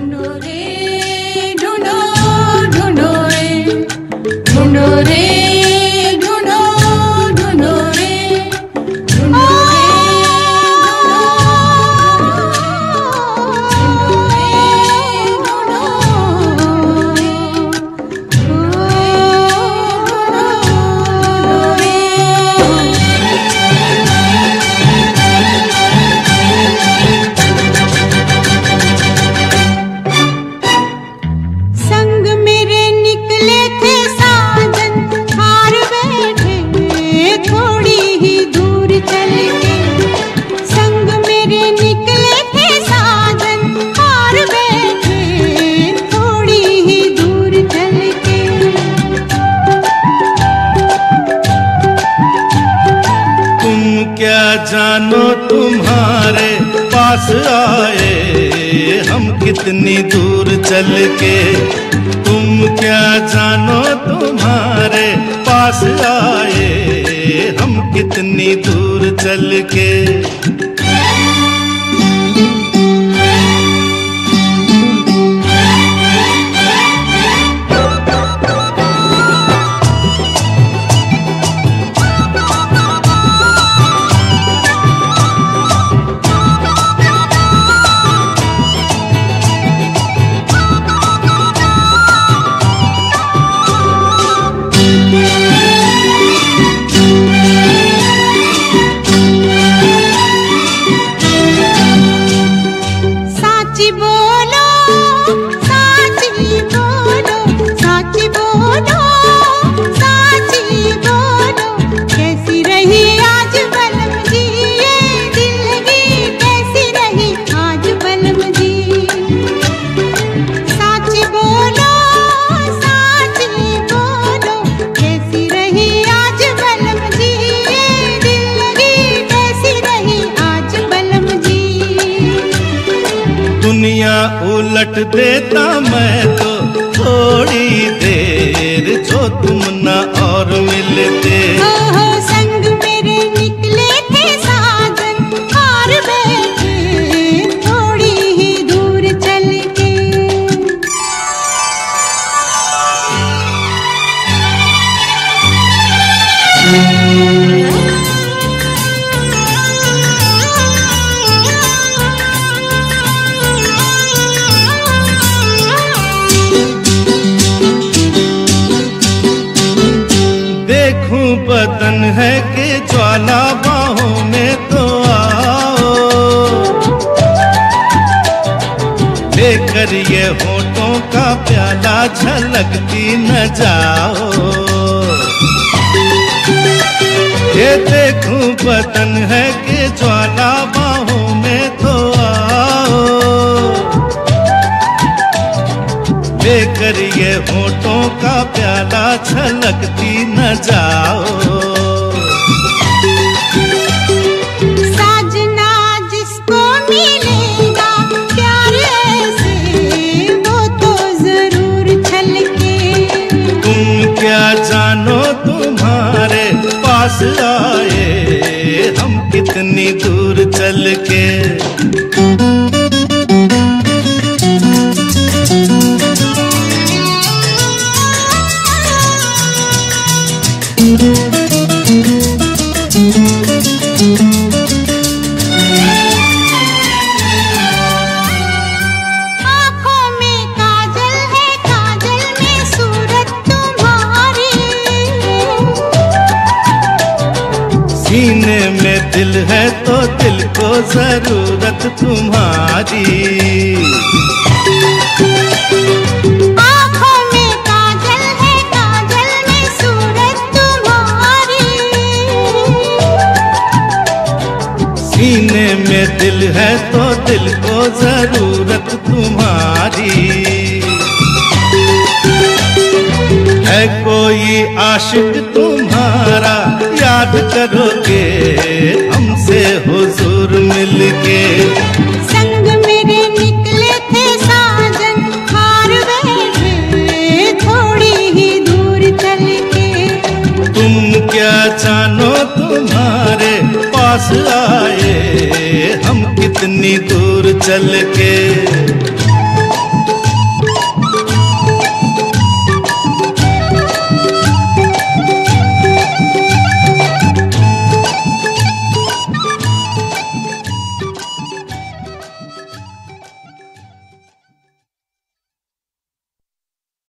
ढूंढो रे ढूंढो ढूंढो रे ढूंढो रे ढूंढो ढूंढो रे ढूंढो जानो तुम्हारे पास आए हम कितनी दूर चल के। तुम क्या जानो तुम्हारे पास आए हम कितनी दूर चल के। दुनिया उलट देता मैं तो थोड़ी देर, जो तुम न और मिलते। हो संग मेरे निकले थे साजन, और बैठे थोड़ी ही दूर चल के। देखूं बदन है कि ज्वाला बाहों में तो आओ, लेकर ये होठों का प्याला झलकती न जाओ। ये देखूं बदन है कि ज्वाला बाहों में तो आओ, लेकर ये होठों का प्याला छलकती न जाओ। साजना जिसको मिलेगा प्यार ऐसे, वो तो जरूर छलके। तुम क्या जानो तुम्हारे पास आए हम कितनी दूर चल के। आँखों में काजल है, काजल में सूरत तुम्हारी। सीने में दिल है तो दिल को जरूरत तुम्हारी। आँखों में काजल है, काजल में सूरत तुम्हारी। सीने में दिल है तो दिल को जरूरत तुम्हारी। है कोई आशिक तुम्हारा याद करोगे हमसे हुजूर मिलके। संग मेरे निकले थे साजन, हार बैठे थोड़ी ही दूर चल के। तुम क्या जानो तुम्हारे पास आए हम कितनी दूर चल के।